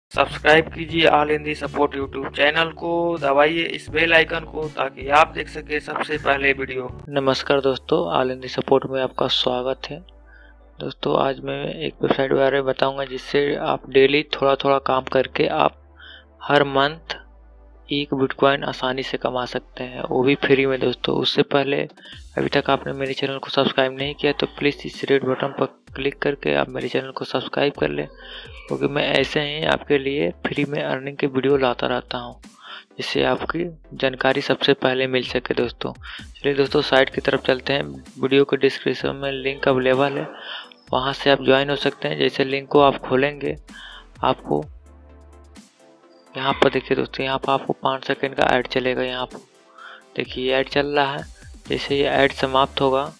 Subscribe कीजिए all Hindi support YouTube channel को, दबाइए इस बेल आइकन को ताकि आप देख सके सबसे पहले वीडियो। नमस्कार दोस्तों, ऑल हिंदी सपोर्ट में आपका स्वागत है। दोस्तों आज मैं एक वेबसाइट के बारे में बताऊंगा जिससे आप डेली थोड़ा थोड़ा काम करके आप हर मंथ एक बिटकॉइन आसानी से कमा सकते हैं, वो भी फ्री में। दोस्तों उससे पहले अभी तक आपने मेरे चैनल को सब्सक्राइब नहीं किया तो प्लीज़ इस रेड बटन पर क्लिक करके आप मेरे चैनल को सब्सक्राइब कर लें, क्योंकि मैं ऐसे ही आपके लिए फ्री में अर्निंग के वीडियो लाता रहता हूँ जिससे आपकी जानकारी सबसे पहले मिल सके। दोस्तों चलिए दोस्तों साइट की तरफ चलते हैं। वीडियो के डिस्क्रिप्शन में लिंक अवेलेबल है, वहाँ से आप ज्वाइन हो सकते हैं। जैसे लिंक को आप खोलेंगे आपको यहाँ पर देखिए दोस्तों, यहाँ पर आपको 5 सेकंड का ऐड चलेगा। यहाँ पर देखिए ऐड चल रहा है। जैसे ये ऐड समाप्त होगा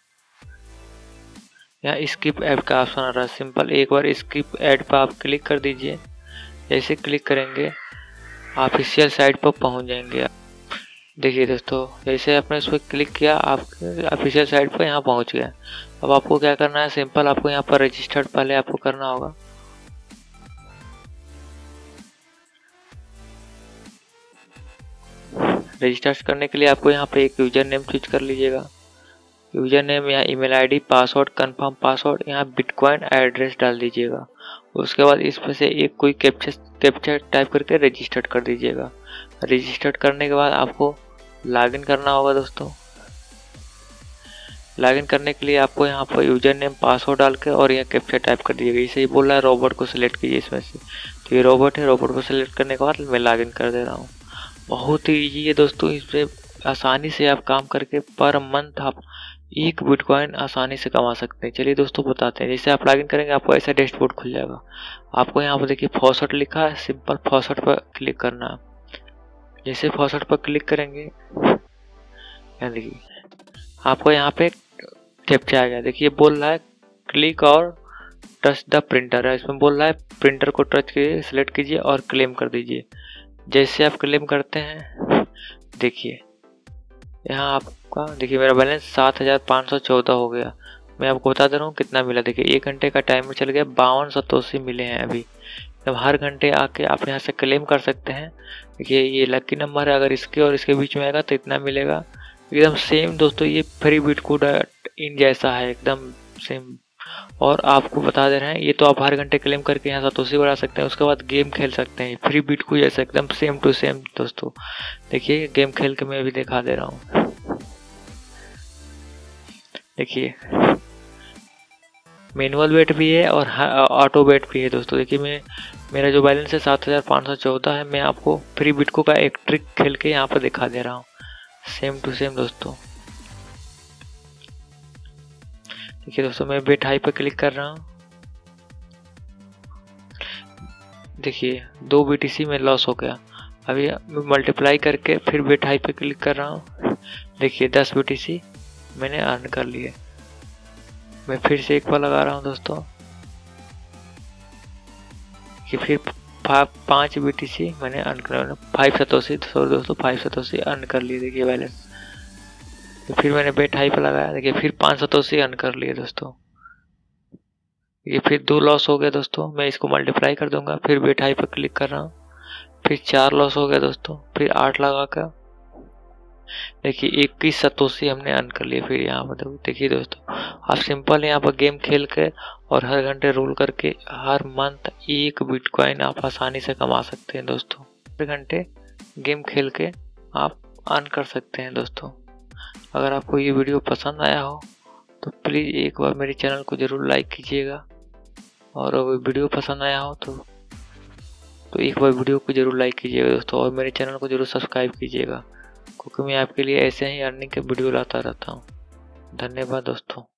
यहाँ स्किप ऐड का ऑप्शन आ रहा है। सिंपल एक बार स्किप ऐड पर आप क्लिक कर दीजिए। जैसे क्लिक करेंगे ऑफिशियल साइट पर पहुंच जाएंगे। देखिए दोस्तों जैसे आपने इस पर क्लिक किया आप ऑफिशियल साइट पर यहाँ पहुंच गए। अब आपको क्या करना है, सिंपल आपको यहाँ पर रजिस्टर्ड पहले आपको करना होगा। रजिस्टर करने के लिए आपको यहाँ पे एक यूजर नेम चूज कर लीजिएगा। यूजर नेम या email ID, password, confirm password, यहाँ बिटकॉइन एड्रेस डाल दीजिएगा। उसके बाद इसमें से एक कोई कैप्चा टाइप करके रजिस्टर कर दीजिएगा। रजिस्टर करने के बाद आपको लॉगिन करना होगा। दोस्तों लॉगिन करने के लिए आपको यहाँ पर यूजर नेम पासवर्ड डाल के और यहाँ कैप्चा टाइप कर दीजिएगा। इसे ही बोल रहा है रोबोट को सिलेक्ट कीजिए इसमें से, तो ये रोबोट है। रोबोट को सिलेक्ट करने के बाद मैं लॉगिन कर दे रहा हूँ। बहुत ही ईजी है दोस्तों, इससे आसानी से आप काम करके पर मंथ आप एक बिटकॉइन आसानी से कमा सकते हैं। चलिए दोस्तों बताते हैं। जैसे आप लॉगिन करेंगे आपको ऐसा डैशबोर्ड खुल जाएगा। आपको यहाँ पर देखिए फॉसेट लिखा है, सिंपल फॉसेट पर क्लिक करना है। जैसे फॉसेट पर क्लिक करेंगे यहाँ देखिए आपको यहाँ पे कैप्चा आ गया। देखिए बोल रहा है क्लिक और टच द प्रिंटर है। इसमें बोल रहा है प्रिंटर को टच कीजिए, सिलेक्ट कीजिए और क्लेम कर दीजिए। जैसे आप क्लेम करते हैं देखिए यहाँ आपका देखिए मेरा बैलेंस 7514 हो गया। मैं आपको बता दे रहा हूँ कितना मिला। देखिए 1 घंटे का टाइमर चल गया, 52 सतोशी मिले हैं अभी। जब हर घंटे आके आप यहाँ से क्लेम कर सकते हैं। देखिए ये लकी नंबर है, अगर इसके और इसके बीच में आएगा तो इतना मिलेगा। एकदम सेम दोस्तों ये फ्री बिटकॉइन जैसा है, एकदम सेम। और आपको बता दे रहे हैं ये तो आप हर घंटे क्लेम करके यहाँ सतोशी बढ़ा सकते हैं। उसके बाद गेम खेल सकते हैं फ्री बिटकॉइन जैसा, एकदम सेम टू सेम। दोस्तों देखिए गेम खेल के मैं अभी दिखा दे रहा हूँ। देखिए मैनुअल वेट भी है और ऑटो वेट भी है। दोस्तों देखिए मेरा जो बैलेंस है 7514 है। मैं आपको फ्री बिटको का एक ट्रिक खेल के यहाँ पर दिखा दे रहा हूँ, सेम टू सेम। दोस्तों देखिए दोस्तों मैं बेट हाई पर क्लिक कर रहा हूँ। देखिए 2 BTC में लॉस हो गया। अभी मल्टीप्लाई करके फिर बेट हाई पे क्लिक कर रहा हूँ। देखिए 10 BTC मैंने अर्न कर लिए। मैं फिर से एक बार लगा रहा हूँ दोस्तों कि फिर 5 BTC मैंने अर्न कर 5 सतोशी दोस्तों 5 सतोशी अर्न कर लिए। देखिए बैलेंस तो फिर मैंने बेट हाई पर लगाया। देखिए फिर 5 सतोशी अर्न कर लिए दोस्तों। ये फिर 2 लॉस हो गया दोस्तों। मैं इसको मल्टीप्लाई कर दूंगा, फिर बेट हाई पर क्लिक कर रहा हूँ। फिर 4 लॉस हो गया दोस्तों। फिर 8 लगा कर देखिए 21 सतोशी हमने अर्न कर लिए। फिर यहाँ पर देखिए दोस्तों आप सिंपल यहाँ पर गेम खेल के और हर घंटे रोल करके हर मंथ एक बिटकॉइन आप आसानी से कमा सकते हैं। दोस्तों हर घंटे गेम खेल के आप अर्न कर सकते हैं। दोस्तों अगर आपको ये वीडियो पसंद आया हो तो प्लीज़ एक बार मेरे चैनल को ज़रूर लाइक कीजिएगा, और अगर वीडियो पसंद आया हो तो एक बार वीडियो को ज़रूर लाइक कीजिएगा दोस्तों, और मेरे चैनल को ज़रूर सब्सक्राइब कीजिएगा, क्योंकि मैं आपके लिए ऐसे ही अर्निंग के वीडियो लाता रहता हूँ। धन्यवाद दोस्तों।